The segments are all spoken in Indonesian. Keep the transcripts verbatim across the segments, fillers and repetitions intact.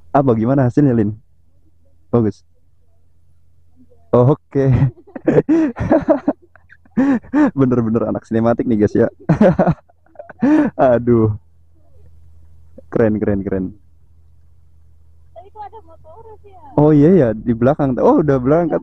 Apa gimana hasilnya, Lin? Bagus. Oke. Bener-bener anak sinematik nih guys ya. Aduh, keren keren keren. Tadi kok ada motor sih ya? Oh iya ya, di belakang. Oh, udah berangkat.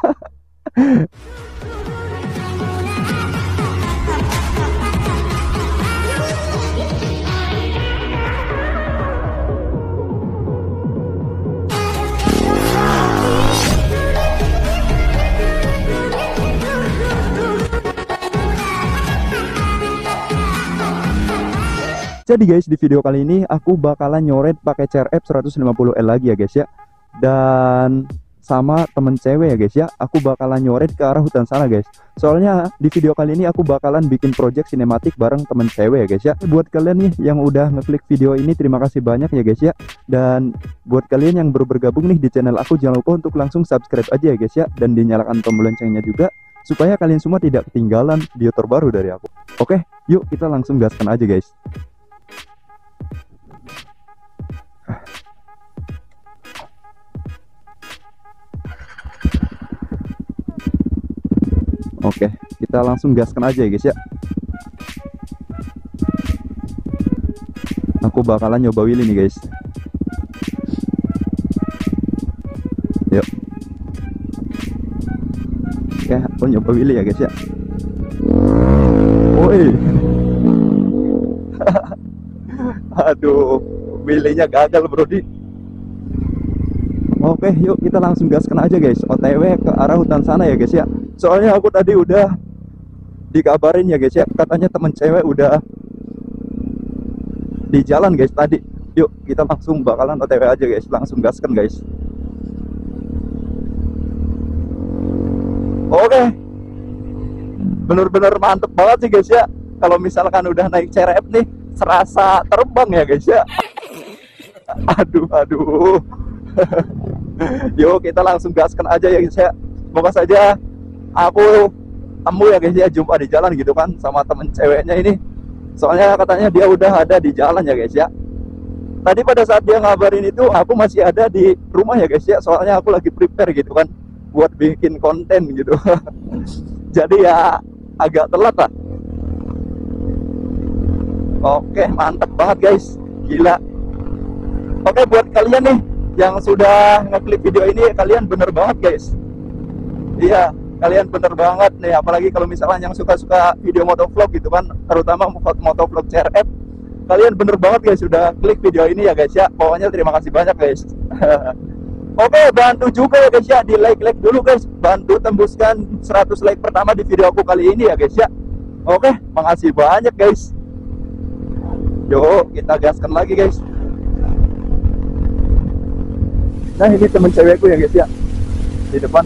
Jadi guys, di video kali ini aku bakalan nyoret pakai C R F seratus lima puluh L lagi ya guys ya. Dan sama temen cewek ya guys ya, aku bakalan nyoret ke arah hutan sana guys. Soalnya di video kali ini aku bakalan bikin project sinematik bareng temen cewek ya guys ya. Buat kalian nih yang udah ngeklik video ini, terima kasih banyak ya guys ya. Dan buat kalian yang baru bergabung nih di channel aku, jangan lupa untuk langsung subscribe aja ya guys ya. Dan dinyalakan tombol loncengnya juga, supaya kalian semua tidak ketinggalan video terbaru dari aku. Oke, yuk kita langsung gaskan aja guys. Oke, kita langsung gaskan aja ya guys ya. Aku bakalan nyoba wheelie nih guys. Yuk. Oke, aku nyoba wheelie ya guys ya. Woi. Aduh, wheelie-nya gagal bro di. Oke, yuk kita langsung gaskan aja guys. O T W ke arah hutan sana ya guys ya. Soalnya aku tadi udah dikabarin ya guys ya, katanya temen cewek udah di jalan guys tadi. Yuk kita langsung bakalan O T W aja guys, langsung gaskan guys. Oke, bener-bener mantep banget sih guys ya. Kalau misalkan udah naik C R F nih, serasa terbang ya guys ya. Aduh aduh. Yuk kita langsung gaskan aja ya guys ya. Semoga saja aku temu ya guys ya, jumpa di jalan gitu kan sama temen ceweknya ini. Soalnya katanya dia udah ada di jalan ya guys ya. Tadi pada saat dia ngabarin itu aku masih ada di rumah ya guys ya. Soalnya aku lagi prepare gitu kan buat bikin konten gitu. Jadi ya agak telat lah. Oke, mantap banget guys. Gila. Oke, buat kalian nih yang sudah ngeklik video ini, kalian bener banget guys. Iya, kalian bener banget nih. Apalagi kalau misalnya yang suka-suka video motovlog gitu kan, terutama motovlog C R F, kalian bener banget guys sudah klik video ini ya guys ya. Pokoknya terima kasih banyak guys. Oke, bantu juga ya guys ya, di like-like dulu guys. Bantu tembuskan seratus like pertama di video aku kali ini ya guys ya. Oke, makasih banyak guys. Yuk kita gaskan lagi guys. Nah ini temen cewekku ya guys ya, di depan.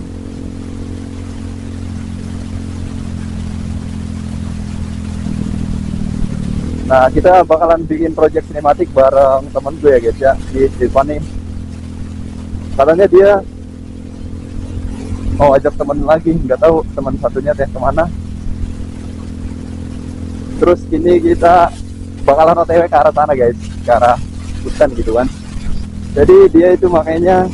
Nah kita bakalan bikin project sinematik bareng temen gue ya guys ya, di depan nih. Katanya dia mau ajak temen lagi, nggak tahu teman satunya teh kemana. Terus ini kita bakalan O T W ke arah sana guys, ke arah hutan gitu kan. Jadi dia itu makanya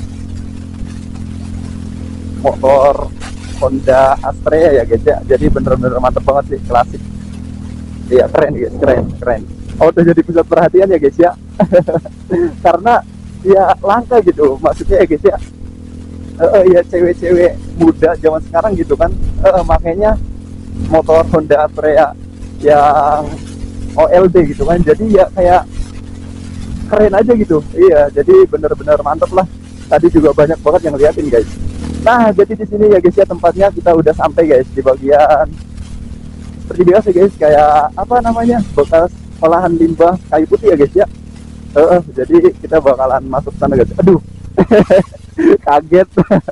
motor Honda Astrea ya guys ya. Jadi bener-bener mantep banget sih, klasik. Iya keren guys, keren keren. Oh udah jadi pusat perhatian ya guys ya. Karena ya langka gitu, maksudnya ya guys ya. Uh, ya cewek-cewek muda zaman sekarang gitu kan, uh, makanya motor Honda Astrea yang O L D gitu kan. Jadi ya kayak keren aja gitu. Iya, jadi bener-bener mantep lah. Tadi juga banyak banget yang liatin guys. Nah, jadi di sini ya guys ya, tempatnya kita udah sampai guys, di bagian seperti biasa guys, kayak apa namanya, bekas olahan limbah kayu putih ya guys ya. Uh, jadi kita bakalan masuk sana guys. Aduh, kaget.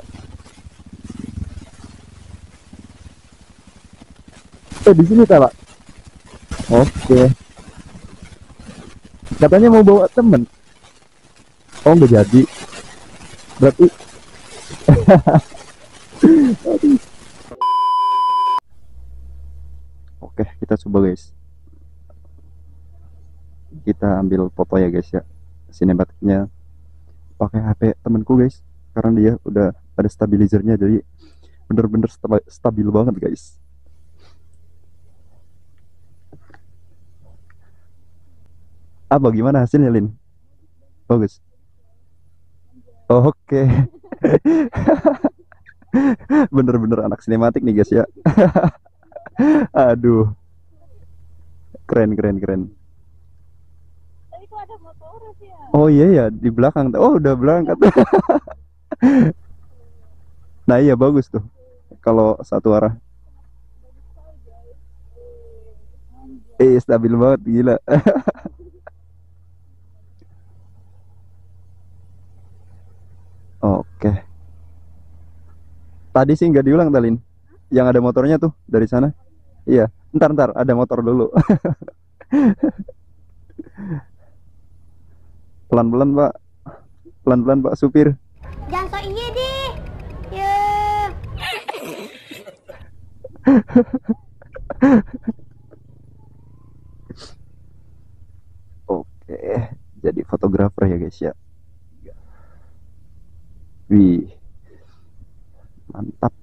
Eh di sini tak Pak? Oke. Katanya mau bawa temen. Oh nggak jadi. Berarti. Oke, kita coba guys. Kita ambil foto ya guys ya, sinematiknya. pakai H P temanku guys, karena dia udah ada stabilizernya, jadi bener-bener sta- stabil banget guys. Apa gimana hasilnya Lin? Bagus. Oke. Bener-bener anak sinematik nih guys ya. Aduh, keren keren keren. Tadi tuh ada motor sih ya. Oh iya ya, di belakang. Oh udah berangkat. Nah iya bagus tuh kalau satu arah. Bagus sekali guys. Eh, anjay. Eh stabil banget gila. Oke. Tadi sih nggak diulang Talin. Yang ada motornya tuh dari sana. Iya. Ntar ntar ada motor dulu. Pelan-pelan Pak. Pelan-pelan Pak supir. Jangan so iya deh. Ya. Oke. Jadi fotografer ya guys ya. Wih. Mantap.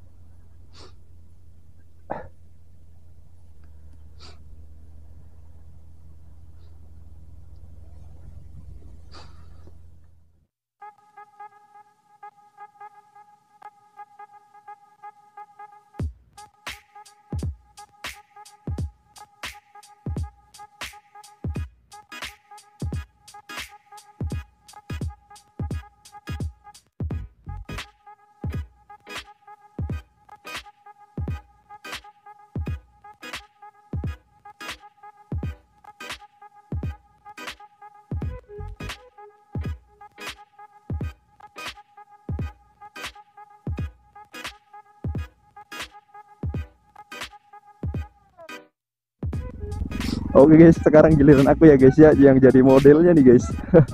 Oke guys, sekarang giliran aku ya guys ya, yang jadi modelnya nih guys.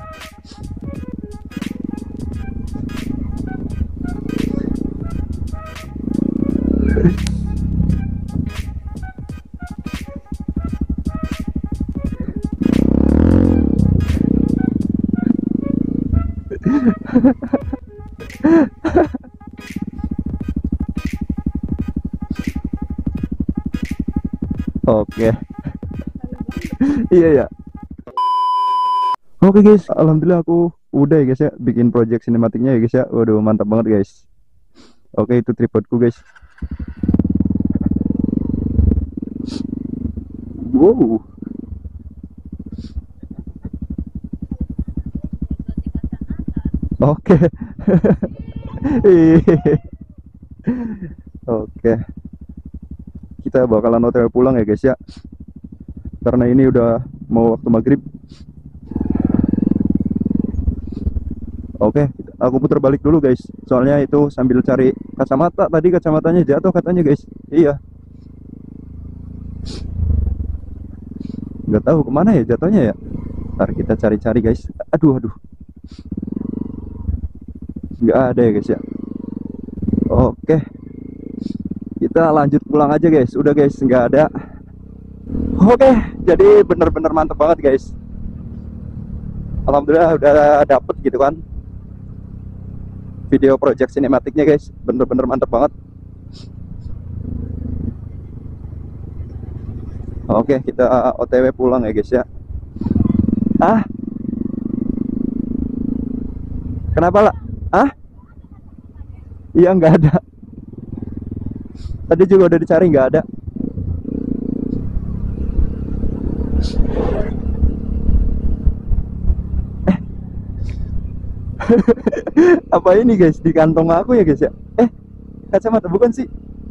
Oke. Iya ya. Oke guys, alhamdulillah aku udah ya guys ya bikin project sinematiknya ya guys ya. Waduh mantap banget guys. Oke itu tripodku guys. Wow. Oke. Oke. Kita bakalan O T W pulang ya guys ya. Karena ini udah mau waktu maghrib. Oke, aku putar balik dulu guys. Soalnya itu sambil cari kacamata. Tadi kacamatanya jatuh katanya guys. Iya. Nggak tahu kemana ya jatuhnya ya. Ntar kita cari-cari guys. Aduh, aduh. Nggak ada ya guys ya. Oke. Kita lanjut pulang aja guys. Udah guys, nggak ada. Oke, jadi bener-bener mantep banget guys. Alhamdulillah udah dapet gitu kan video project sinematiknya guys. Bener-bener mantep banget. Oke, kita O T W pulang ya guys ya. Ah, kenapa lah? Ah, iya nggak ada. Tadi juga udah dicari nggak ada. Eh, apa ini guys di kantong aku ya guys ya? Eh, kacamata bukan sih?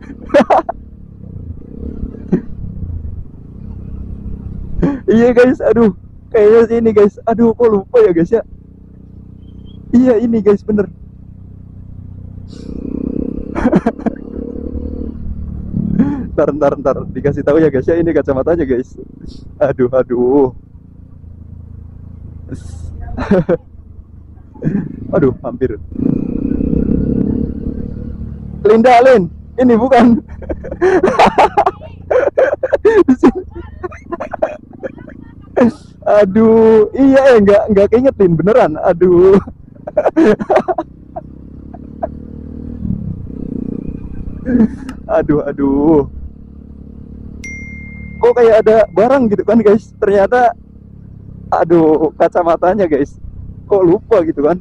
Iya guys, aduh, kayaknya sih ini guys. Aduh, kok lupa ya guys ya? Iya ini guys bener. Ntar, ntar, ntar dikasih tahu ya guys ya, ini kacamatanya guys. Aduh, aduh. Aduh, hampir. Linda, Lin, ini bukan. Di sini. Aduh, iya ya nggak nggak keingetin beneran. Aduh. Aduh, aduh. Kok kayak ada barang gitu kan guys? Ternyata, aduh, kacamatanya guys. Kok lupa gitu kan?